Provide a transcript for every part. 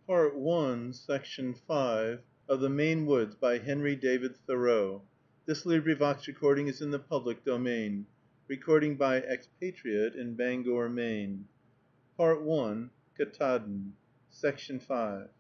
Part One, Section 5 of The Maine Woods by Henry David Thoreau. This recording is in the public domain. Recording by expatriate in Bangor, Maine. Part One, Ktaadn. Section 5.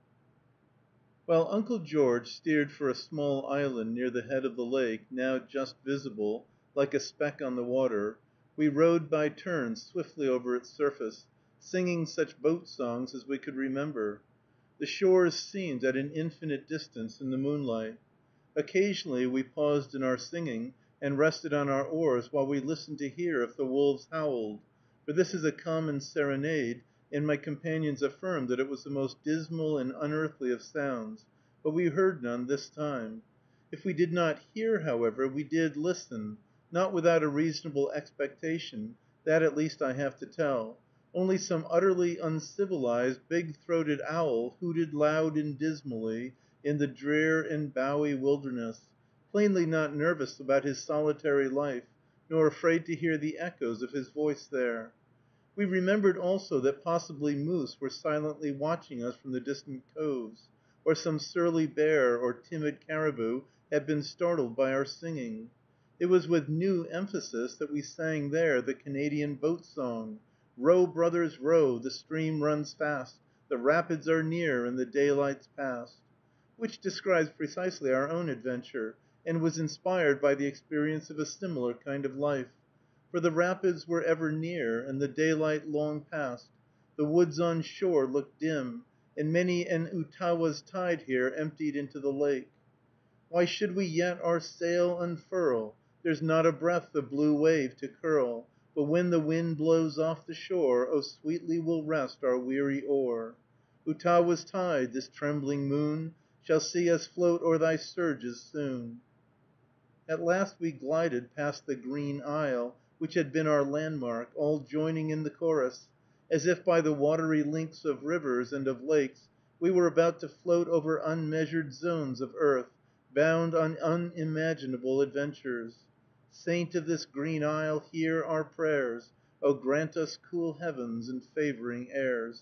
While Uncle George steered for a small island near the head of the lake, now just visible, like a speck on the water, we rowed by turns swiftly over its surface, singing such boat songs as we could remember. The shores seemed at an infinite distance in the moonlight. Occasionally we paused in our singing, and rested on our oars while we listened to hear if the wolves howled, for this is a common serenade, and my companions affirmed that it was the most dismal and unearthly of sounds, but we heard none this time. If we did not hear, however, we did listen, not without a reasonable expectation, that at least I have to tell. Only some utterly uncivilized, big-throated owl hooted loud and dismally in the drear and boughy wilderness, plainly not nervous about his solitary life, nor afraid to hear the echoes of his voice there. We remembered also that possibly moose were silently watching us from the distant coves, or some surly bear or timid caribou had been startled by our singing. It was with new emphasis that we sang there the Canadian boat song, "Row, brothers, row, the stream runs fast, the rapids are near, and the daylight's past," which describes precisely our own adventure, and was inspired by the experience of a similar kind of life. For the rapids were ever near, and the daylight long past, the woods on shore looked dim, and many an Utawas tide here emptied into the lake. "Why should we yet our sail unfurl? There's not a breath the blue wave to curl, But when the wind blows off the shore, Oh, sweetly will rest our weary oar. Utawas tide, this trembling moon Shall see us float o'er thy surges soon." At last we glided past the green isle, which had been our landmark, all joining in the chorus, as if by the watery links of rivers and of lakes we were about to float over unmeasured zones of earth, bound on unimaginable adventures. "Saint of this green isle, hear our prayers. O grant us cool heavens and favoring airs."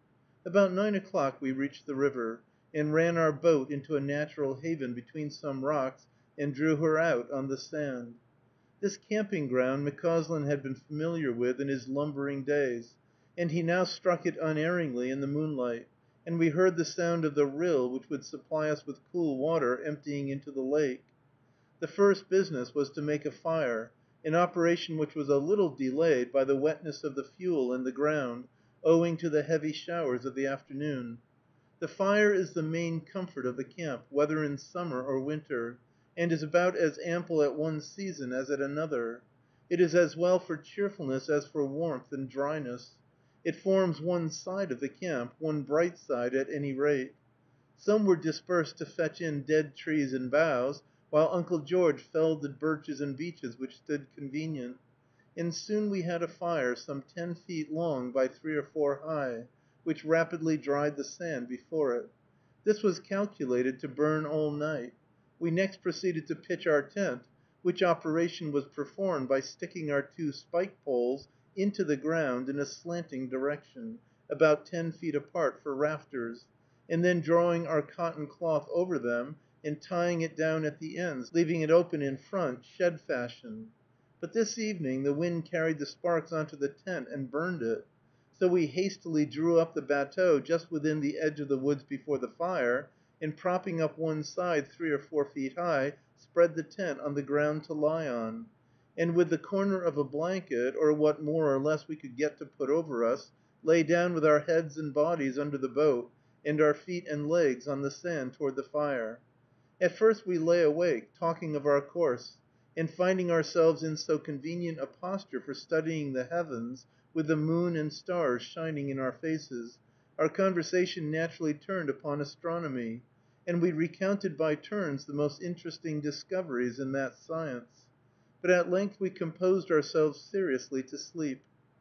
About 9 o'clock we reached the river, and ran our boat into a natural haven between some rocks, and drew her out on the sand. This camping ground McCauslin had been familiar with in his lumbering days, and he now struck it unerringly in the moonlight, and we heard the sound of the rill which would supply us with cool water emptying into the lake. The first business was to make a fire, an operation which was a little delayed by the wetness of the fuel and the ground, owing to the heavy showers of the afternoon. The fire is the main comfort of the camp, whether in summer or winter, and is about as ample at one season as at another. It is as well for cheerfulness as for warmth and dryness. It forms one side of the camp, one bright side at any rate. Some were dispersed to fetch in dead trees and boughs, while Uncle George felled the birches and beeches which stood convenient. And soon we had a fire some 10 feet long by 3 or 4 high, which rapidly dried the sand before it. This was calculated to burn all night. We next proceeded to pitch our tent, which operation was performed by sticking our 2 spike poles into the ground in a slanting direction, about 10 feet apart, for rafters, and then drawing our cotton cloth over them and tying it down at the ends, leaving it open in front, shed fashion. But this evening the wind carried the sparks onto the tent and burned it. So we hastily drew up the batteau just within the edge of the woods before the fire, and propping up one side 3 or 4 feet high, spread the tent on the ground to lie on, and with the corner of a blanket, or what more or less we could get to put over us, lay down with our heads and bodies under the boat, and our feet and legs on the sand toward the fire. At first we lay awake, talking of our course, and finding ourselves in so convenient a posture for studying the heavens, with the moon and stars shining in our faces, our conversation naturally turned upon astronomy, and we recounted by turns the most interesting discoveries in that science. But at length we composed ourselves seriously to sleep.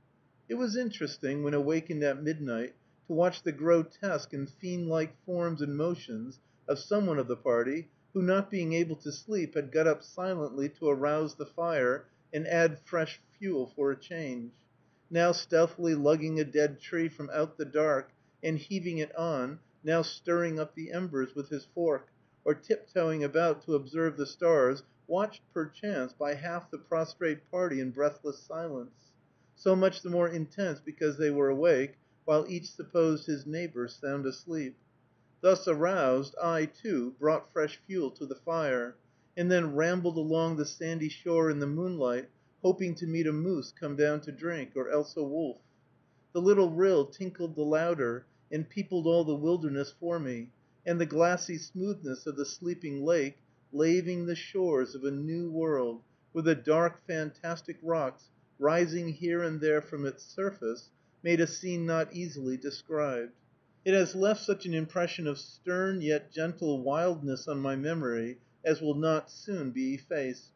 It was interesting, when awakened at midnight, to watch the grotesque and fiend-like forms and motions of some one of the party, who, not being able to sleep, had got up silently to arouse the fire and add fresh fuel for a change, now stealthily lugging a dead tree from out the dark, and heaving it on, now stirring up the embers with his fork, or tiptoeing about to observe the stars, watched perchance by half the prostrate party in breathless silence, so much the more intense because they were awake, while each supposed his neighbor sound asleep. Thus aroused, I, too, brought fresh fuel to the fire, and then rambled along the sandy shore in the moonlight, hoping to meet a moose come down to drink, or else a wolf. The little rill tinkled the louder, and peopled all the wilderness for me, and the glassy smoothness of the sleeping lake, laving the shores of a new world, with the dark, fantastic rocks rising here and there from its surface, made a scene not easily described. It has left such an impression of stern yet gentle wildness on my memory as will not soon be effaced.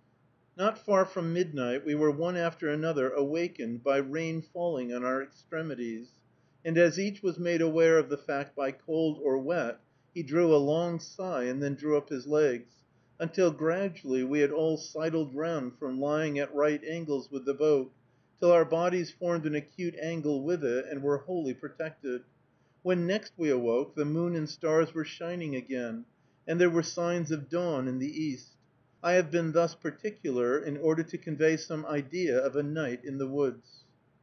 Not far from midnight we were one after another awakened by rain falling on our extremities, and as each was made aware of the fact by cold or wet, he drew a long sigh and then drew up his legs, until gradually we had all sidled round from lying at right angles with the boat, till our bodies formed an acute angle with it, and were wholly protected. When next we awoke, the moon and stars were shining again, and there were signs of dawn in the east. I have been thus particular in order to convey some idea of a night in the woods.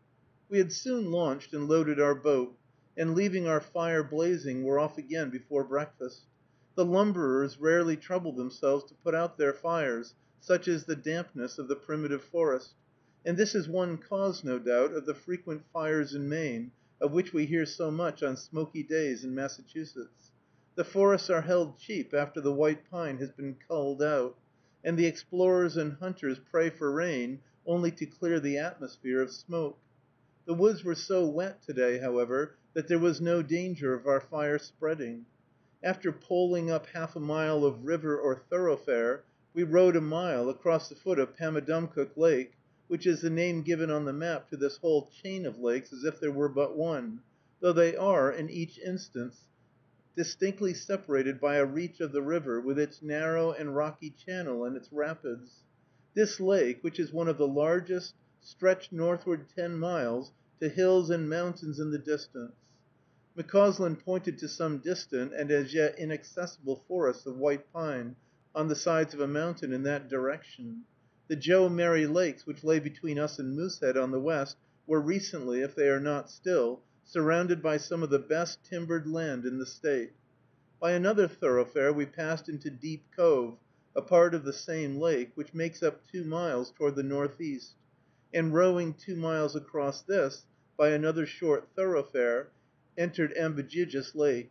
We had soon launched and loaded our boat, and leaving our fire blazing, were off again before breakfast. The lumberers rarely trouble themselves to put out their fires, such is the dampness of the primitive forest; and this is one cause, no doubt, of the frequent fires in Maine, of which we hear so much on smoky days in Massachusetts. The forests are held cheap after the white pine has been culled out, and the explorers and hunters pray for rain only to clear the atmosphere of smoke. The woods were so wet to day, however, that there was no danger of our fire spreading. After poling up half a mile of river or thoroughfare, we rode a mile across the foot of Pamadumcook Lake, which is the name given on the map to this whole chain of lakes, as if there were but one, though they are, in each instance, distinctly separated by a reach of the river, with its narrow and rocky channel and its rapids. This lake, which is one of the largest, stretched northward 10 miles, to hills and mountains in the distance. McCauslin pointed to some distant and as yet inaccessible forests of white pine on the sides of a mountain in that direction. The Joe Merry Lakes, which lay between us and Moosehead on the west, were recently, if they are not still, surrounded by some of the best timbered land in the State. By another thoroughfare we passed into Deep Cove, a part of the same lake, which makes up 2 miles toward the northeast, and rowing 2 miles across this, by another short thoroughfare, entered Ambejijis Lake.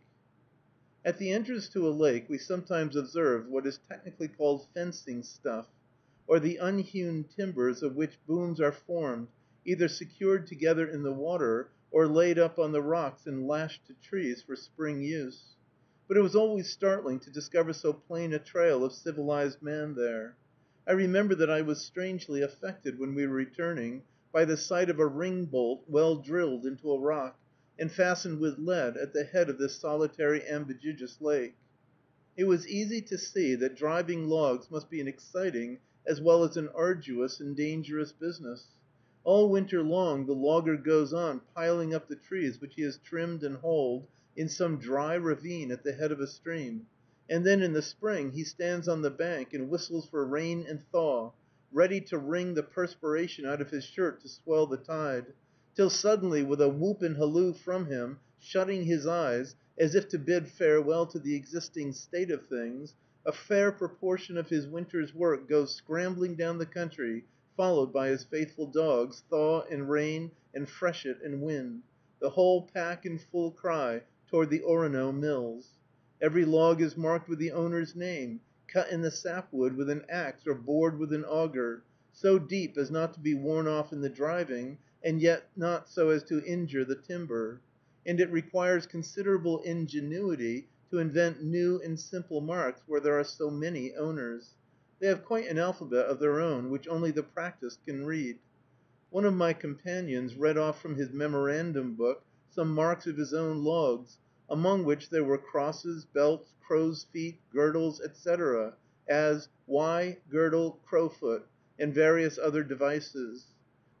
At the entrance to a lake we sometimes observed what is technically called fencing stuff, or the unhewn timbers of which booms are formed, either secured together in the water, or laid up on the rocks and lashed to trees for spring use. But it was always startling to discover so plain a trail of civilized man there. I remember that I was strangely affected, when we were returning, by the sight of a ring bolt well drilled into a rock, and fastened with lead at the head of this solitary Ambejijis Lake. It was easy to see that driving logs must be an exciting as well as an arduous and dangerous business. All winter long the logger goes on piling up the trees which he has trimmed and hauled in some dry ravine at the head of a stream, and then in the spring he stands on the bank and whistles for rain and thaw, ready to wring the perspiration out of his shirt to swell the tide, till suddenly, with a whoop and halloo from him, shutting his eyes, as if to bid farewell to the existing state of things, a fair proportion of his winter's work goes scrambling down the country, followed by his faithful dogs, Thaw and Rain and Freshet and Wind, the whole pack in full cry toward the Orono Mills. Every log is marked with the owner's name, cut in the sapwood with an axe or bored with an auger, so deep as not to be worn off in the driving, and yet not so as to injure the timber; and it requires considerable ingenuity to invent new and simple marks where there are so many owners. They have quite an alphabet of their own, which only the practiced can read. One of my companions read off from his memorandum book some marks of his own logs, among which there were crosses, belts, crow's feet, girdles, etc., as Y. girdle, Crowfoot, and various other devices.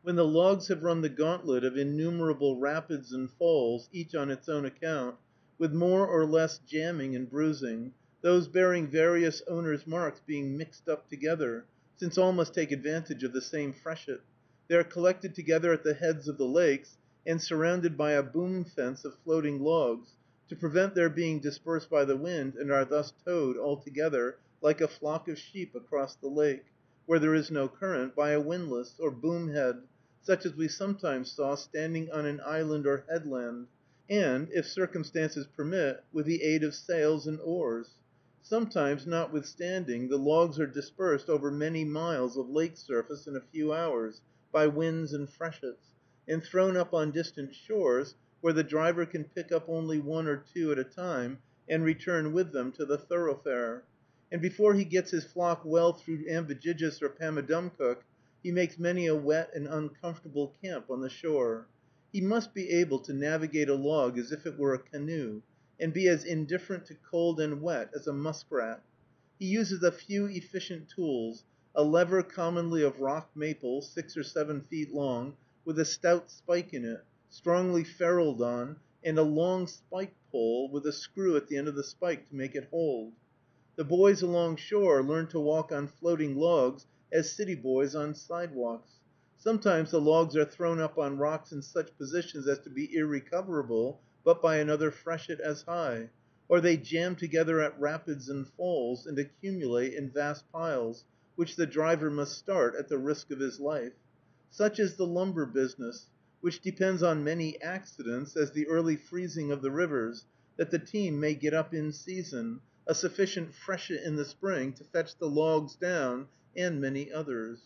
When the logs have run the gauntlet of innumerable rapids and falls, each on its own account, with more or less jamming and bruising, those bearing various owners' marks being mixed up together, since all must take advantage of the same freshet, they are collected together at the heads of the lakes, and surrounded by a boom fence of floating logs, to prevent their being dispersed by the wind, and are thus towed all together, like a flock of sheep across the lake, where there is no current, by a windlass, or boom head, such as we sometimes saw standing on an island or headland, and, if circumstances permit, with the aid of sails and oars. Sometimes, notwithstanding, the logs are dispersed over many miles of lake surface in a few hours, by winds and freshets, and thrown up on distant shores, where the driver can pick up only one or two at a time, and return with them to the thoroughfare; and before he gets his flock well through Ambejijis or Pamadumcook, he makes many a wet and uncomfortable camp on the shore. He must be able to navigate a log as if it were a canoe, and be as indifferent to cold and wet as a muskrat. He uses a few efficient tools, a lever commonly of rock maple, 6 or 7 feet long, with a stout spike in it, strongly ferruled on, and a long spike pole, with a screw at the end of the spike to make it hold. The boys along shore learn to walk on floating logs as city boys on sidewalks. Sometimes the logs are thrown up on rocks in such positions as to be irrecoverable but by another freshet as high, or they jam together at rapids and falls, and accumulate in vast piles, which the driver must start at the risk of his life. Such is the lumber business, which depends on many accidents, as the early freezing of the rivers, that the team may get up in season, a sufficient freshet in the spring to fetch the logs down, and many others.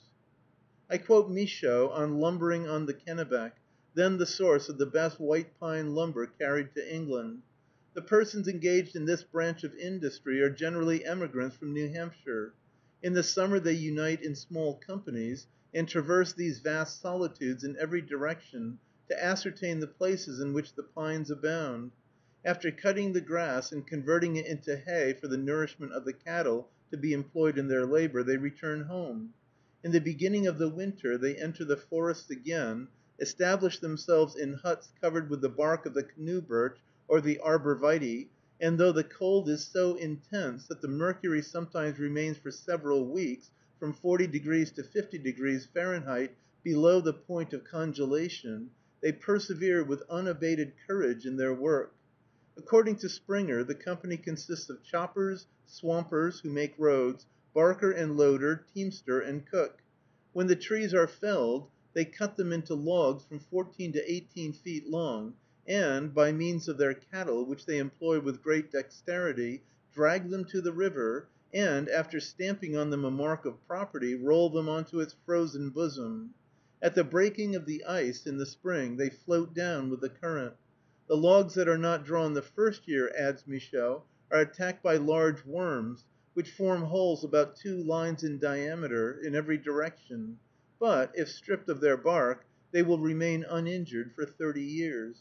I quote Michaux on lumbering on the Kennebec, then the source of the best white pine lumber carried to England. The persons engaged in this branch of industry are generally emigrants from New Hampshire. In the summer they unite in small companies, and traverse these vast solitudes in every direction to ascertain the places in which the pines abound. After cutting the grass and converting it into hay for the nourishment of the cattle to be employed in their labor, they return home. In the beginning of the winter they enter the forests again, establish themselves in huts covered with the bark of the canoe birch or the arbor vitæ, and though the cold is so intense that the mercury sometimes remains for several weeks, from 40° to 50° Fahrenheit, below the point of congelation, they persevere with unabated courage in their work. According to Springer, the company consists of choppers, swampers, who make roads, barker and loader, teamster, and cook. When the trees are felled, they cut them into logs from 14 to 18 feet long, and, by means of their cattle, which they employ with great dexterity, drag them to the river, and, after stamping on them a mark of property, roll them on to its frozen bosom. At the breaking of the ice, in the spring, they float down with the current. The logs that are not drawn the first year, adds Michaux, are attacked by large worms, which form holes about 2 lines in diameter in every direction, but, if stripped of their bark, they will remain uninjured for 30 years.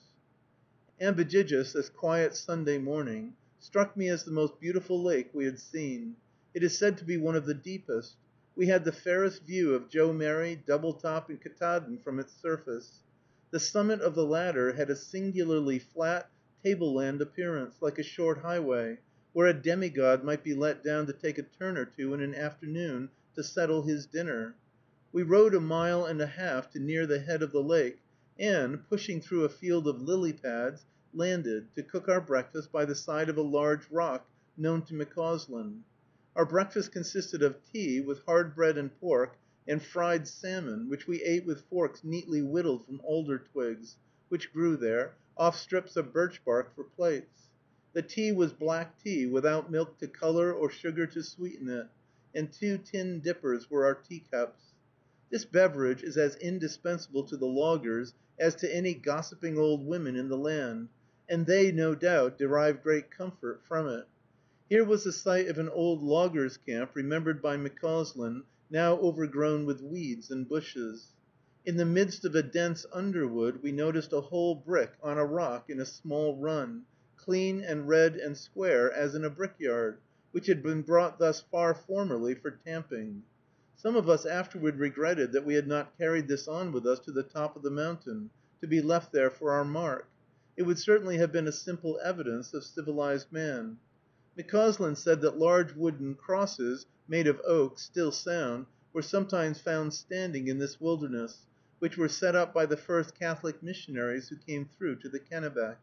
Ambejijis, this quiet Sunday morning, struck me as the most beautiful lake we had seen. It is said to be one of the deepest. We had the fairest view of Joe Mary, Double Top, and Ktaadn from its surface. The summit of the latter had a singularly flat, tableland appearance, like a short highway, where a demigod might be let down to take a turn or two in an afternoon to settle his dinner. We rode 1.5 miles to near the head of the lake, and, pushing through a field of lily pads, landed, to cook our breakfast by the side of a large rock known to McCausland. Our breakfast consisted of tea, with hard bread and pork, and fried salmon, which we ate with forks neatly whittled from alder twigs, which grew there, off strips of birch bark for plates. The tea was black tea, without milk to color or sugar to sweeten it, and 2 tin dippers were our teacups. This beverage is as indispensable to the loggers as to any gossiping old women in the land, and they, no doubt, derive great comfort from it. Here was the site of an old loggers' camp, remembered by McCausland, now overgrown with weeds and bushes. In the midst of a dense underwood we noticed a whole brick on a rock in a small run, clean and red and square as in a brickyard, which had been brought thus far formerly for tamping. Some of us afterward regretted that we had not carried this on with us to the top of the mountain, to be left there for our mark. It would certainly have been a simple evidence of civilized man. McCausland said that large wooden crosses, made of oak, still sound, were sometimes found standing in this wilderness, which were set up by the first Catholic missionaries who came through to the Kennebec.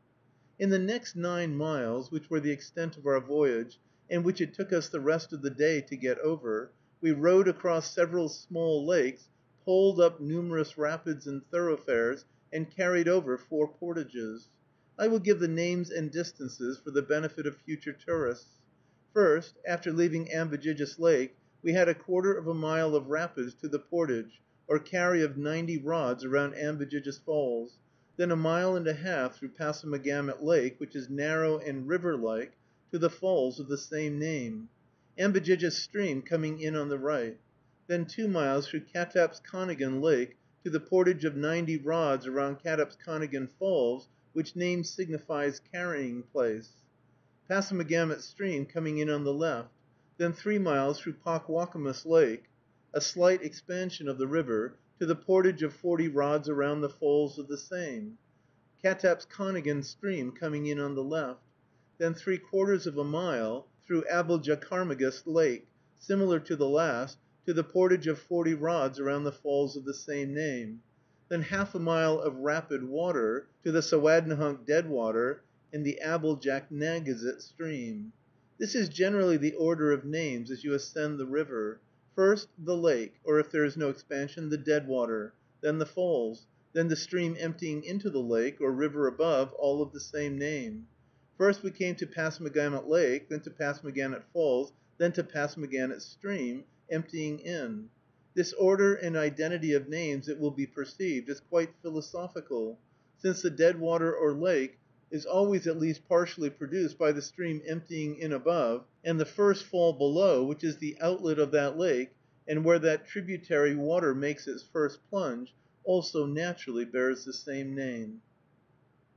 In the next 9 miles, which were the extent of our voyage, and which it took us the rest of the day to get over, we rowed across several small lakes, poled up numerous rapids and thoroughfares, and carried over 4 portages. I will give the names and distances for the benefit of future tourists. First, after leaving Ambejijis Lake, we had a quarter of a mile of rapids to the portage, or carry of 90 rods around Ambejijis Falls, then a mile and a half through Passamagamet Lake, which is narrow and river-like, to the falls of the same name, Ambejijis Stream coming in on the right; then 2 miles through Katapsconnegan Lake to the portage of 90 rods around Katapsconnegan Falls, which name signifies carrying place, Passamagamet Stream coming in on the left; then 3 miles through Pockwockomus Lake, a slight expansion of the river, to the portage of 40 rods around the falls of the same, Katapsconnegan Stream coming in on the left; then 3/4 of a mile through Aboljacarmegus Lake, similar to the last, to the portage of 40 rods around the falls of the same name; then half a mile of rapid water to the Sawadnehunk Deadwater and the Aboljacknagazit Stream. This is generally the order of names as you ascend the river. First, the lake, or if there is no expansion, the deadwater; then the falls; then the stream emptying into the lake, or river above, all of the same name. First we came to Passamagammet Lake, then to Passamagammet Falls, then to Passamagammet Stream, emptying in. This order and identity of names, it will be perceived, is quite philosophical, since the deadwater or lake is always at least partially produced by the stream emptying in above, and the first fall below, which is the outlet of that lake, and where that tributary water makes its first plunge, also naturally bears the same name.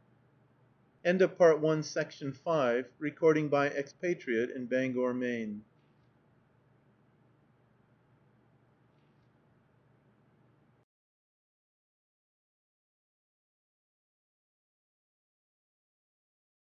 End of Part 1, Section 5, recording by Expatriate in Bangor, Maine.